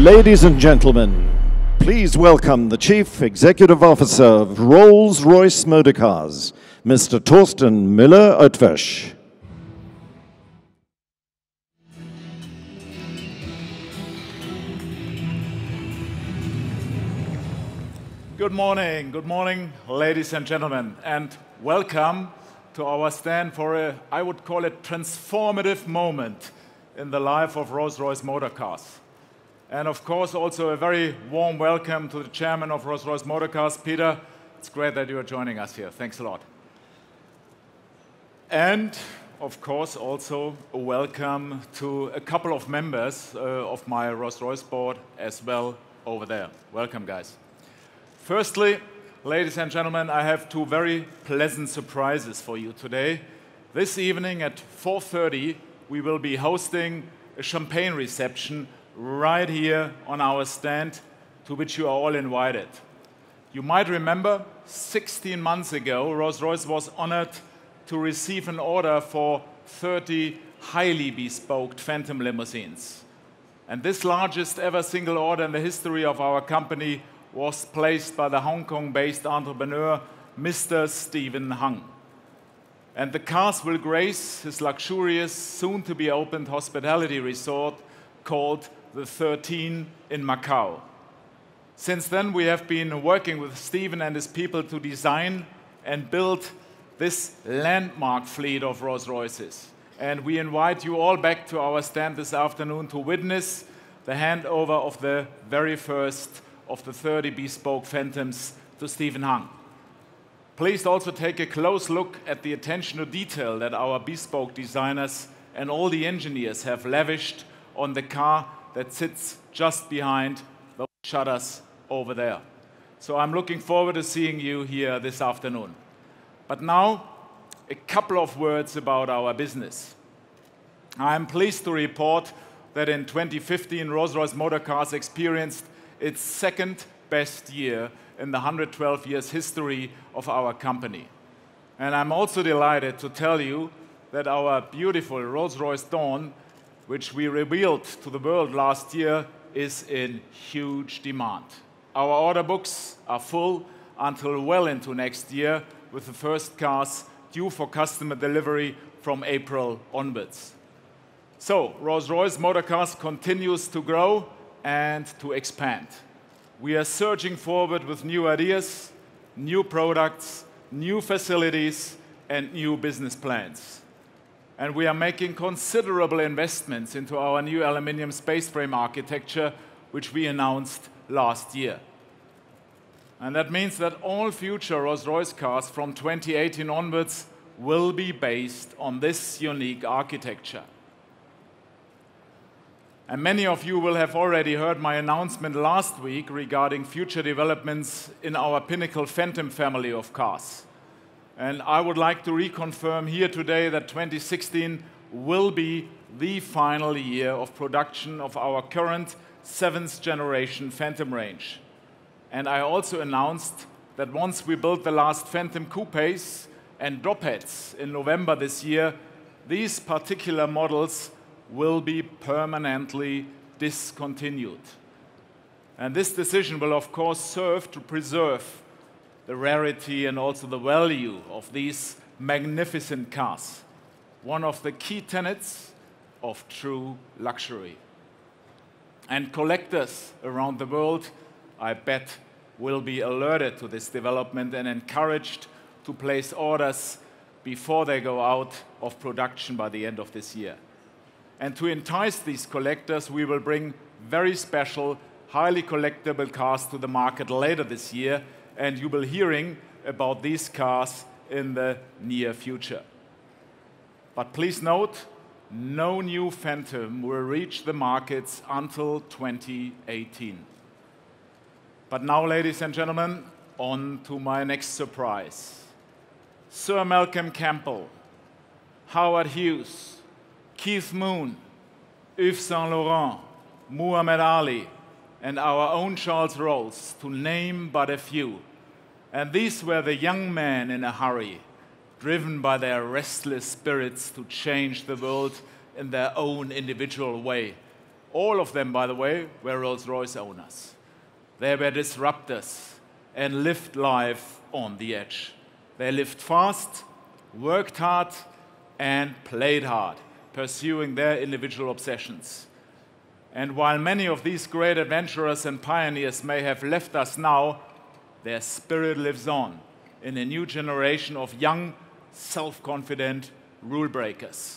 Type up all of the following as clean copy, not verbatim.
Ladies and gentlemen, please welcome the Chief Executive Officer of Rolls-Royce Motor Cars, Mr. Thorsten Müller-Oetwersch. Good morning, ladies and gentlemen, and welcome to our stand for a, I would call it, transformative moment in the life of Rolls-Royce Motor Cars. And of course, also a very warm welcome to the chairman of Rolls-Royce Motor Cars, Peter. It's great that you are joining us here. Thanks a lot. And of course, also a welcome to a couple of members of my Rolls-Royce board as well over there. Welcome, guys. Firstly, ladies and gentlemen, I have two very pleasant surprises for you today. This evening at 4:30, we will be hosting a champagne reception right here on our stand, to which you are all invited. You might remember 16 months ago, Rolls-Royce was honored to receive an order for 30 highly bespoke Phantom limousines. And this largest ever single order in the history of our company was placed by the Hong Kong-based entrepreneur, Mr. Stephen Hung. And the cars will grace his luxurious, soon-to-be-opened hospitality resort called the 13 in Macau. Since then, we have been working with Stephen and his people to design and build this landmark fleet of Rolls-Royces. And we invite you all back to our stand this afternoon to witness the handover of the very first of the 30 bespoke Phantoms to Stephen Hung. Please also take a close look at the attention to detail that our bespoke designers and all the engineers have lavished on the car that sits just behind those shutters over there. So I'm looking forward to seeing you here this afternoon. But now, a couple of words about our business. I'm pleased to report that in 2015, Rolls-Royce Motor Cars experienced its second best year in the 112 years history of our company. And I'm also delighted to tell you that our beautiful Rolls-Royce Dawn, which we revealed to the world last year, is in huge demand. Our order books are full until well into next year, with the first cars due for customer delivery from April onwards. So, Rolls-Royce Motor Cars continues to grow and to expand. We are surging forward with new ideas, new products, new facilities, and new business plans. And we are making considerable investments into our new aluminum space frame architecture, which we announced last year. And that means that all future Rolls-Royce cars from 2018 onwards will be based on this unique architecture. And many of you will have already heard my announcement last week regarding future developments in our Pinnacle Phantom family of cars. And I would like to reconfirm here today that 2016 will be the final year of production of our current 7th generation Phantom range. And I also announced that once we build the last Phantom coupes and dropheads in November this year, these particular models will be permanently discontinued. And this decision will, of course, serve to preserve the rarity and also the value of these magnificent cars, one of the key tenets of true luxury. And collectors around the world, I bet, will be alerted to this development and encouraged to place orders before they go out of production by the end of this year. And to entice these collectors, we will bring very special, highly collectible cars to the market later this year, and you will be hearing about these cars in the near future. But please note, no new Phantom will reach the markets until 2018. But now, ladies and gentlemen, on to my next surprise. Sir Malcolm Campbell, Howard Hughes, Keith Moon, Yves Saint Laurent, Muhammad Ali, and our own Charles Rolls, to name but a few. And these were the young men in a hurry, driven by their restless spirits to change the world in their own individual way, All of them, by the way, were Rolls-Royce owners. They were disruptors and lived life on the edge. They lived fast, worked hard, and played hard, pursuing their individual obsessions. And while many of these great adventurers and pioneers may have left us now, their spirit lives on in a new generation of young, self-confident rule breakers.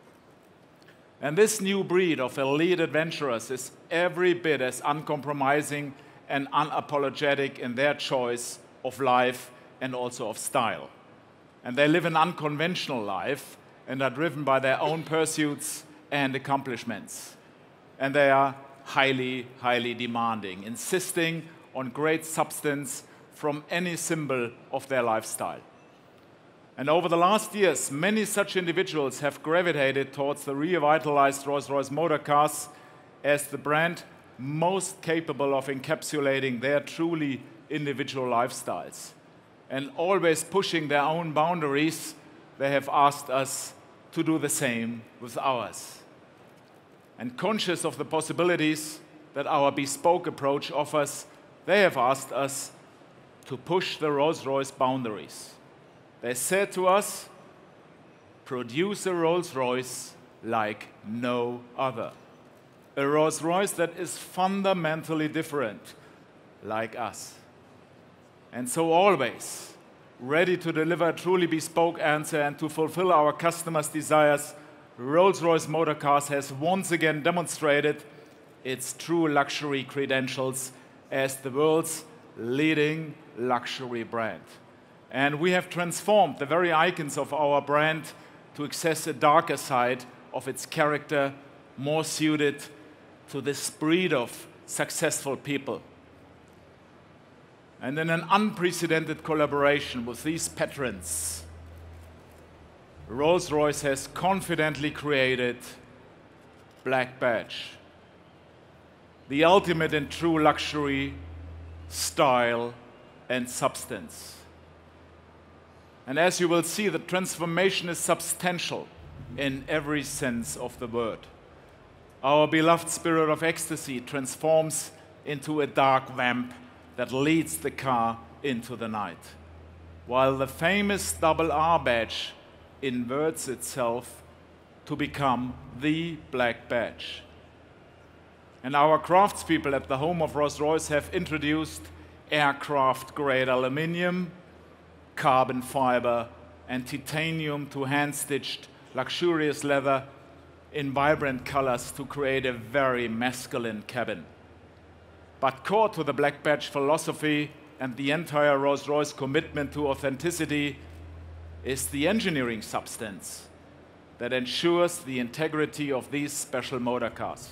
And this new breed of elite adventurers is every bit as uncompromising and unapologetic in their choice of life and also of style. And they live an unconventional life and are driven by their own pursuits and accomplishments. And they are highly, highly demanding, insisting on great substance from any symbol of their lifestyle. And over the last years, many such individuals have gravitated towards the revitalized Rolls-Royce motor cars as the brand most capable of encapsulating their truly individual lifestyles. And always pushing their own boundaries, they have asked us to do the same with ours. And conscious of the possibilities that our bespoke approach offers, they have asked us to push the Rolls-Royce boundaries. They said to us, produce a Rolls-Royce like no other. A Rolls-Royce that is fundamentally different, like us. And so always ready to deliver a truly bespoke answer and to fulfill our customers' desires, Rolls-Royce Motor Cars has once again demonstrated its true luxury credentials as the world's leading luxury brand. And we have transformed the very icons of our brand to access a darker side of its character, more suited to this breed of successful people. And in an unprecedented collaboration with these patrons, Rolls-Royce has confidently created Black Badge, the ultimate in true luxury, style, and substance. And as you will see, the transformation is substantial in every sense of the word. Our beloved Spirit of Ecstasy transforms into a dark vamp that leads the car into the night, while the famous double R badge inverts itself to become the Black Badge. And our craftspeople at the home of Rolls-Royce have introduced aircraft-grade aluminium, carbon fiber, and titanium to hand-stitched luxurious leather in vibrant colors to create a very masculine cabin. But core to the Black Badge philosophy and the entire Rolls-Royce commitment to authenticity is the engineering substance that ensures the integrity of these special motor cars.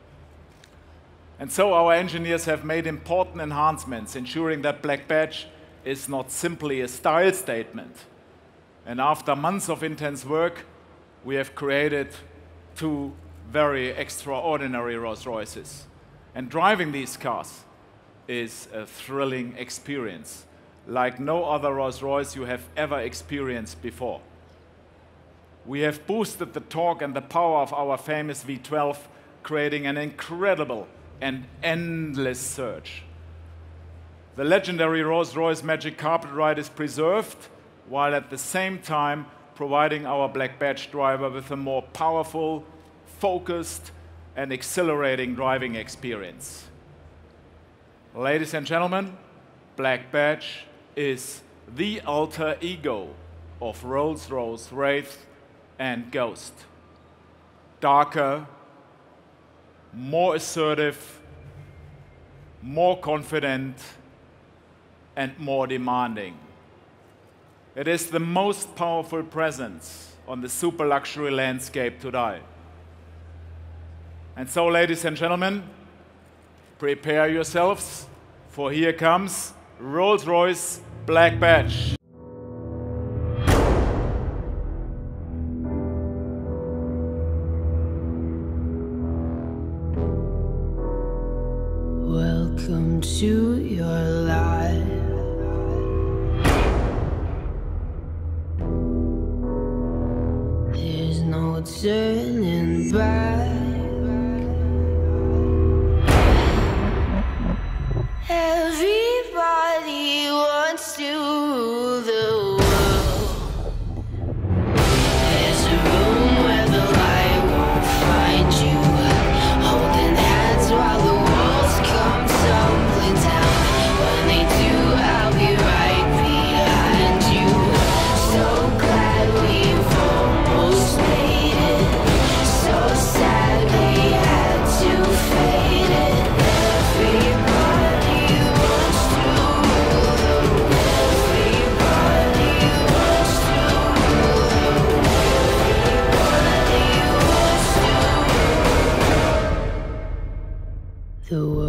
And so our engineers have made important enhancements, ensuring that Black Badge is not simply a style statement. And after months of intense work, we have created two very extraordinary Rolls-Royces. And driving these cars is a thrilling experience, like no other Rolls-Royce you have ever experienced before. We have boosted the torque and the power of our famous V12, creating an incredible and endless surge. The legendary Rolls-Royce Magic Carpet Ride is preserved, while at the same time providing our Black Badge driver with a more powerful, focused, and exhilarating driving experience. Ladies and gentlemen, Black Badge is the alter ego of Rolls-Royce Wraith and Ghost. Darker, more assertive, more confident, and more demanding. It is the most powerful presence on the super luxury landscape today. And so, ladies and gentlemen, prepare yourselves, for here comes Rolls-Royce Black Badge. Welcome to your life. There's no turning back. Everybody wants to rule the world. There's a room where the light won't find you, holding hands while the walls come tumbling down. When they do, I'll be right behind you. So glad we've almost made it. So sad we had to fade it. Everybody wants to rule the world. Everybody wants to rule the world. Everybody wants to rule the world.